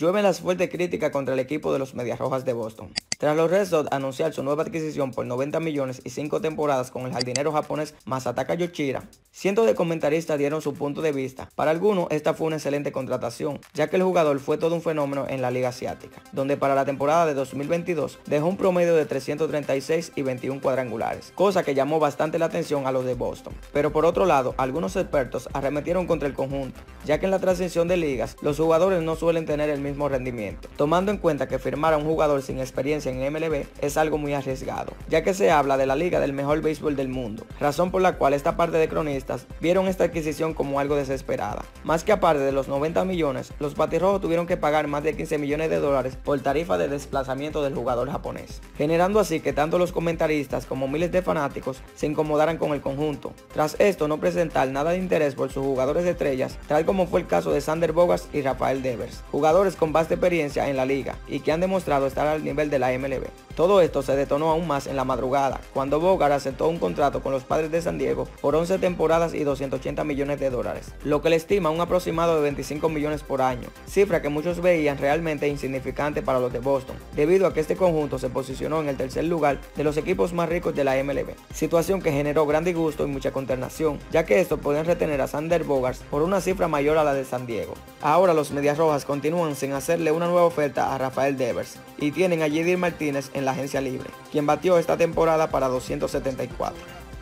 Llueven las fuertes críticas contra el equipo de los Medias Rojas de Boston. Tras los Red Sox anunciar su nueva adquisición por 90 millones y 5 temporadas con el jardinero japonés Masataka Yoshida, cientos de comentaristas dieron su punto de vista. Para algunos, esta fue una excelente contratación, ya que el jugador fue todo un fenómeno en la Liga Asiática, donde para la temporada de 2022 dejó un promedio de 336 y 21 cuadrangulares, cosa que llamó bastante la atención a los de Boston. Pero por otro lado, algunos expertos arremetieron contra el conjunto, ya que en la transición de ligas, los jugadores no suelen tener el mismo rendimiento, tomando en cuenta que firmar a un jugador sin experiencia en MLB es algo muy arriesgado, ya que se habla de la liga del mejor béisbol del mundo, razón por la cual esta parte de cronistas vieron esta adquisición como algo desesperada. Más que aparte de los 90 millones, los batirrojos tuvieron que pagar más de 15 millones de dólares por tarifa de desplazamiento del jugador japonés, generando así que tanto los comentaristas como miles de fanáticos se incomodaran con el conjunto. Tras esto no presentar nada de interés por sus jugadores de estrellas, tal como fue el caso de Xander Bogaerts y Rafael Devers, jugadores con vasta experiencia en la liga y que han demostrado estar al nivel de la MLB. Todo esto se detonó aún más en la madrugada, cuando Bogaerts aceptó un contrato con los Padres de San Diego por 11 temporadas y 280 millones de dólares, lo que le estima un aproximado de 25 millones por año, cifra que muchos veían realmente insignificante para los de Boston, debido a que este conjunto se posicionó en el tercer lugar de los equipos más ricos de la MLB, situación que generó gran disgusto y mucha consternación, ya que estos podían retener a Xander Bogaerts por una cifra mayor a la de San Diego. Ahora los Medias Rojas continúan sin hacerle una nueva oferta a Rafael Devers y tienen a JD Martínez en la agencia libre, quien batió esta temporada para 274.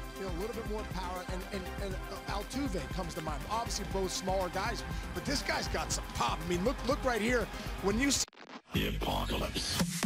Altuve comes to mind. Obviously both smaller guys, but this guy's got some pop. I mean, look right here. When you see the apocalypse.